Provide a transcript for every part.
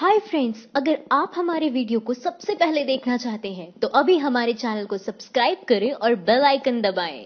Hi friends, अगर आप हमारे वीडियो को सबसे पहले देखना चाहते हैं तो अभी हमारे चैनल को सब्सक्राइब करें और बेल आइकन दबाएं।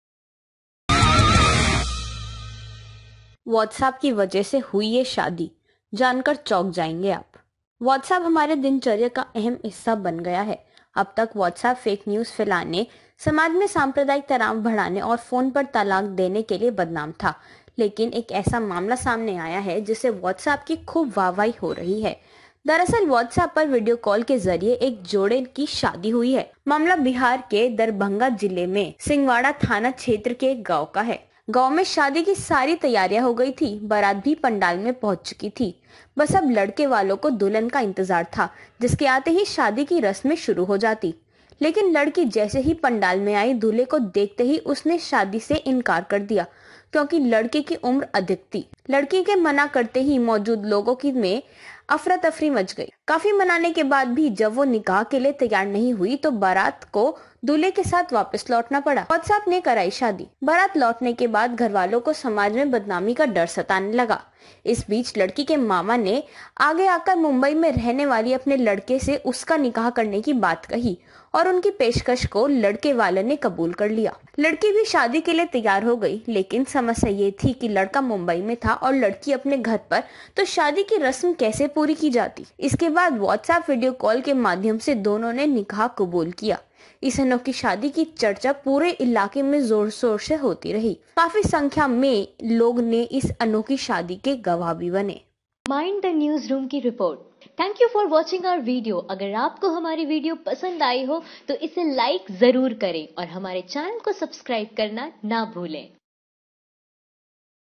व्हाट्सएप की वजह से हुई ये शादी जानकर चौंक जाएंगे आप। व्हाट्सएप हमारे दिनचर्या का अहम हिस्सा बन गया है। अब तक व्हाट्सएप फेक न्यूज फैलाने, समाज में सांप्रदायिक तनाव बढ़ाने और फोन पर तलाक देने के लिए बदनाम था। लेकिन एक ऐसा मामला सामने आया है जिससे व्हाट्सएप की खूब वाहवाही हो रही है। दरअसल व्हाट्सएप पर वीडियो कॉल के जरिए एक जोड़े की शादी हुई है। मामला बिहार के दरभंगा जिले में सिंगवाड़ा थाना क्षेत्र के एक गाँव का है। गांव में शादी की सारी तैयारियां हो गई थी। बारात भी पंडाल में पहुंच चुकी थी। बस अब लड़के वालों को दुल्हन का इंतजार था, जिसके आते ही शादी की रस्में शुरू हो जाती। लेकिन लड़की जैसे ही पंडाल में आई, दूल्हे को देखते ही उसने शादी से इनकार कर दिया, क्योंकि लड़के की उम्र अधिक थी। लड़की के मना करते ही मौजूद लोगों की में अफरा तफरी मच गई। काफी मनाने के बाद भी जब वो निकाह के लिए तैयार नहीं हुई तो बारात को दूल्हे के साथ वापस लौटना पड़ा। व्हाट्सएप ने कराई शादी। बारात लौटने के बाद घर वालों को समाज में बदनामी का डर सताने लगा। इस बीच लड़की के मामा ने आगे आकर मुंबई में रहने वाली अपने लड़के से उसका निकाह करने की बात कही और उनकी पेशकश को लड़के वाले ने कबूल कर लिया। लड़की भी शादी के लिए तैयार हो गई, लेकिन समस्या ये थी कि लड़का मुंबई में था और लड़की अपने घर पर, तो शादी की रस्म कैसे पूरी की जाती। इसके बाद व्हाट्सएप वीडियो कॉल के माध्यम से दोनों ने निकाह कबूल किया। इस अनोखी शादी की चर्चा पूरे इलाके में जोर शोर से होती रही। काफी संख्या में लोग ने इस अनोखी शादी के गवाह भी बने। माइंड द न्यूज रूम की रिपोर्ट। Thank you for watching our video. अगर आपको हमारी वीडियो पसंद आई हो तो इसे लाइक जरूर करें और हमारे चैनल को सब्सक्राइब करना ना भूलें।